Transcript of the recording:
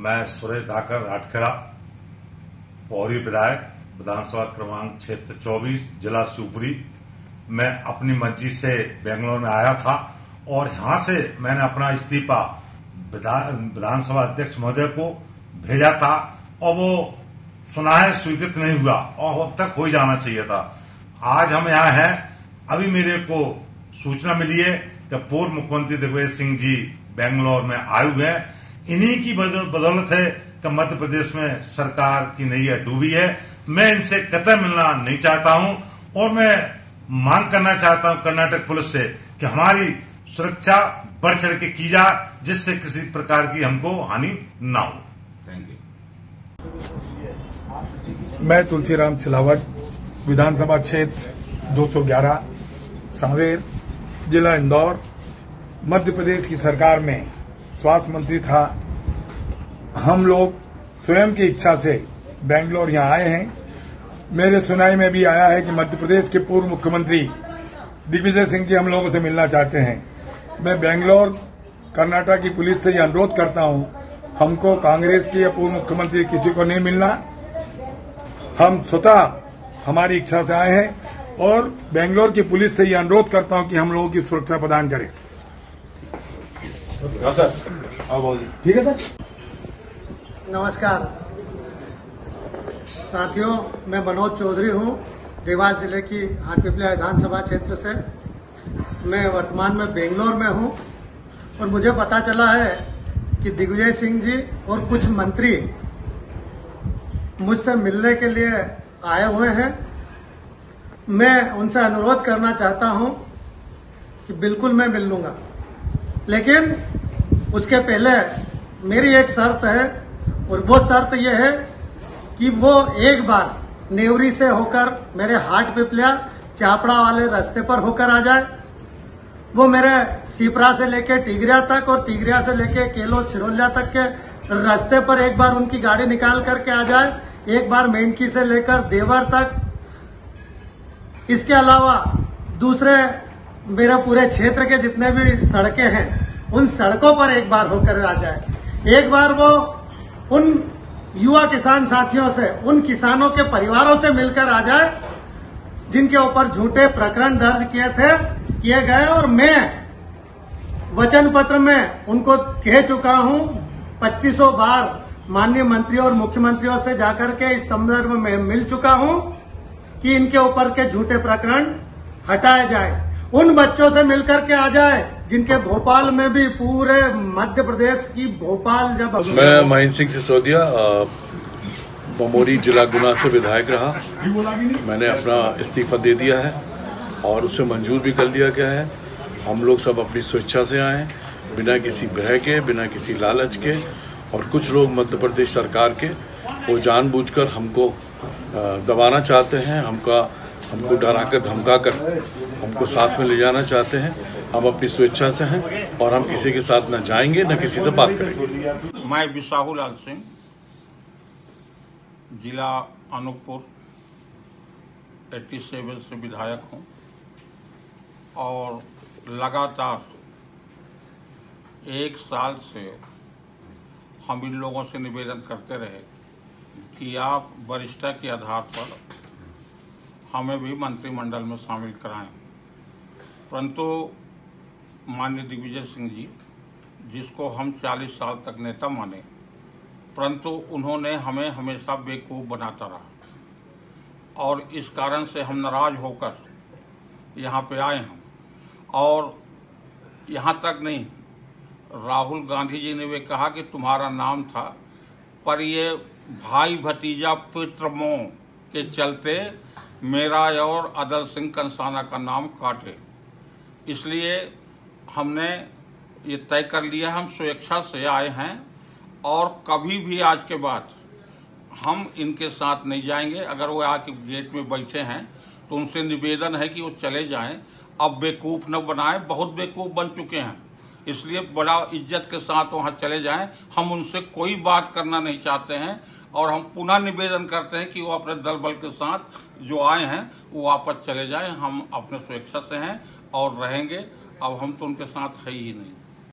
मैं सुरेश धाकर राठखेड़ा पौरी विधायक विधानसभा क्रमांक क्षेत्र 24 जिला शिवपुरी। मैं अपनी मर्जी से बेंगलोर में आया था और यहां से मैंने अपना इस्तीफा विधानसभा अध्यक्ष महोदय को भेजा था और वो सुनाए स्वीकृत नहीं हुआ और अब तक हो ही जाना चाहिए था। आज हम यहाँ हैं। अभी मेरे को सूचना मिली है कि पूर्व मुख्यमंत्री दिग्विजय सिंह जी बेंगलोर में आए हुए हैं। इन्हीं की बदौलत है कि मध्य प्रदेश में सरकार की नैया डूबी है। मैं इनसे कतई मिलना नहीं चाहता हूं और मैं मांग करना चाहता हूं कर्नाटक पुलिस से कि हमारी सुरक्षा बढ़ चढ़ के की जाए, जिससे किसी प्रकार की हमको हानि ना हो। Thank you. मैं तुलसीराम सिलावट, विधानसभा क्षेत्र 211, सांवेर, जिला इंदौर, मध्य प्रदेश की सरकार में स्वास्थ्य मंत्री था। हम लोग स्वयं की इच्छा से बेंगलोर यहां आए हैं। मेरे सुनाई में भी आया है कि मध्य प्रदेश के पूर्व मुख्यमंत्री दिग्विजय सिंह जी हम लोगों से मिलना चाहते हैं। मैं बेंगलोर कर्नाटक की पुलिस से यह अनुरोध करता हूं, हमको कांग्रेस के या पूर्व मुख्यमंत्री किसी को नहीं मिलना। हम स्वतः हमारी इच्छा से आए हैं और बेंगलोर की पुलिस से यह अनुरोध करता हूं कि हम लोगों की सुरक्षा प्रदान करें। ठीक है सर। नमस्कार साथियों, मैं मनोज चौधरी हूं, देवास जिले की हाटपिपलिया विधानसभा क्षेत्र से। मैं वर्तमान में बेंगलोर में हूं और मुझे पता चला है कि दिग्विजय सिंह जी और कुछ मंत्री मुझसे मिलने के लिए आए हुए हैं। मैं उनसे अनुरोध करना चाहता हूं कि बिल्कुल मैं मिल लूंगा, लेकिन उसके पहले मेरी एक शर्त है और वो शर्त यह है कि वो एक बार नेवरी से होकर मेरे हाटपिपलिया चापड़ा वाले रास्ते पर होकर आ जाए। वो मेरे सीपरा से लेके टिगरिया तक और टिगरिया से लेके केलो सिरोलिया तक के रास्ते पर एक बार उनकी गाड़ी निकाल करके आ जाए। एक बार मेंढकी से लेकर देवर तक। इसके अलावा दूसरे मेरे पूरे क्षेत्र के जितने भी सड़कें हैं उन सड़कों पर एक बार होकर आ जाए। एक बार वो उन युवा किसान साथियों से, उन किसानों के परिवारों से मिलकर आ जाए जिनके ऊपर झूठे प्रकरण दर्ज किए गए और मैं वचन पत्र में उनको कह चुका हूं 2500 बार माननीय मंत्री और मुख्यमंत्रियों से जाकर के इस संदर्भ में मिल चुका हूं कि इनके ऊपर के झूठे प्रकरण हटाए जाए। उन बच्चों से मिलकर के आ जाए जिनके भोपाल में भी पूरे मध्य प्रदेश की भोपाल जब मैं महेंद्र सिंह सिसोदिया बमोरी जिला गुना से विधायक रहा। मैंने अपना इस्तीफा दे दिया है और उसे मंजूर भी कर लिया गया है। हम लोग सब अपनी स्वेच्छा से आए, बिना किसी भय के, बिना किसी लालच के। और कुछ लोग मध्य प्रदेश सरकार के वो जानबूझकर हमको दबाना चाहते हैं, हमको डरा कर धमका कर हमको साथ में ले जाना चाहते हैं। हम अपनी स्वेच्छा से हैं और हम किसी के साथ न जाएंगे न किसी से बात करेंगे। मैं बिसाहू लाल सिंह, जिला अनूपपुर 87 से विधायक हूं और लगातार 1 साल से हम इन लोगों से निवेदन करते रहे कि आप वरिष्ठता के आधार पर हमें भी मंत्रिमंडल में शामिल कराएं, परंतु माननीय दिग्विजय सिंह जी, जिसको हम 40 साल तक नेता माने, परंतु उन्होंने हमें हमेशा बेवकूफ़ बनाता रहा और इस कारण से हम नाराज होकर यहाँ पे आए हैं। और यहाँ तक नहीं, राहुल गांधी जी ने भी कहा कि तुम्हारा नाम था, पर ये भाई भतीजा पुत्र मोह के चलते मेरा और अदल सिंह कंसाना का नाम काटे। इसलिए हमने ये तय कर लिया, हम स्वेच्छा से आए हैं और कभी भी आज के बाद हम इनके साथ नहीं जाएंगे। अगर वो आके गेट में बैठे हैं तो उनसे निवेदन है कि वो चले जाएं। अब बेवकूफ़ न बनाएं, बहुत बेवकूफ़ बन चुके हैं, इसलिए बड़ा इज्जत के साथ वहां चले जाएं। हम उनसे कोई बात करना नहीं चाहते हैं और हम पुनः निवेदन करते हैं कि वो अपने दल बल के साथ जो आए हैं वो वापस चले जाएं। हम अपने स्वेच्छा से हैं और रहेंगे। अब हम तो उनके साथ है ही नहीं।